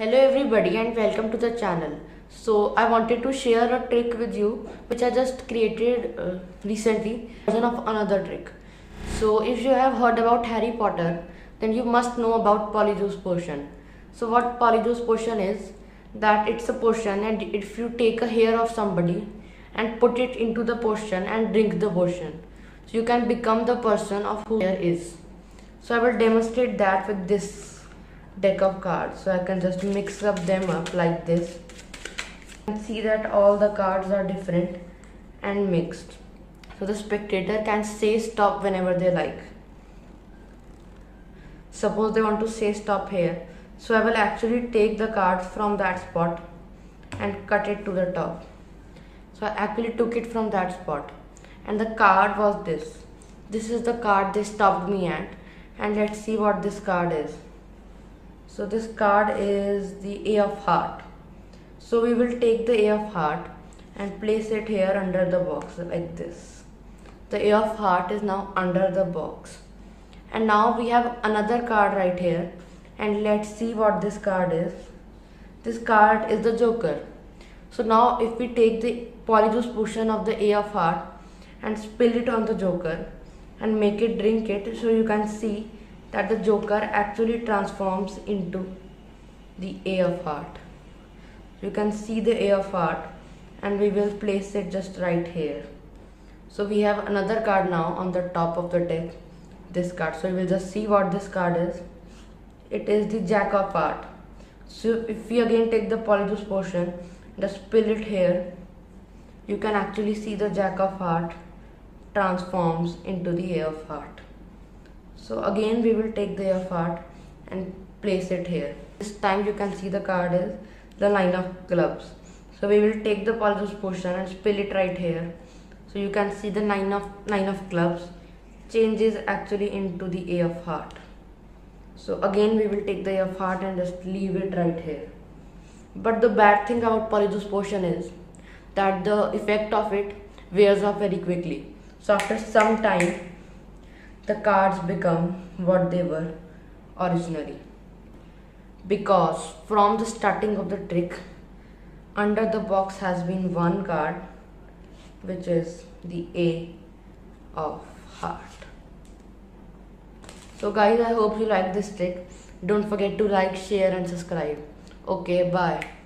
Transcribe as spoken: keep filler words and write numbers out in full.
Hello everybody and welcome to the channel. So I wanted to share a trick with you which I just created uh, recently, version of another trick. So if you have heard about Harry Potter, then you must know about Polyjuice potion. So what Polyjuice potion is, that it's a potion, and if you take a hair of somebody and put it into the potion and drink the potion, so you can become the person of who hair is. So I will demonstrate that with this deck of cards. So I can just mix up them up like this and see that all the cards are different and mixed, so the spectator can say stop whenever they like. Suppose they want to say stop here, so I will actually take the cards from that spot and cut it to the top. So I actually took it from that spot, and the card was this. This is the card they stopped me at, and let's see what this card is. So this card is the A of Heart. So we will take the A of Heart and place it here under the box like this. The A of Heart is now under the box. And now we have another card right here, and let's see what this card is. This card is the Joker. So now if we take the Polyjuice potion of the A of Heart and spill it on the Joker and make it drink it, so you can see that the Joker actually transforms into the A of Heart. You can see the A of Heart, and we will place it just right here. So we have another card now on the top of the deck, this card. So we will just see what this card is. It is the Jack of Heart. So if we again take the Polyjuice potion, just spill it here, you can actually see the Jack of Heart transforms into the A of Heart. So again we will take the A of Heart and place it here. This time you can see the card is the Nine of Clubs. So we will take the Polyjuice potion and spill it right here. So you can see the Nine of Nine of Clubs changes actually into the A of Heart. So again we will take the A of Heart and just leave it right here. But the bad thing about Polyjuice potion is that the effect of it wears off very quickly. So after some time, the cards become what they were originally, because from the starting of the trick, under the box has been one card, which is the A of Heart. So guys, I hope you like this trick. Don't forget to like, share and subscribe. Okay, bye.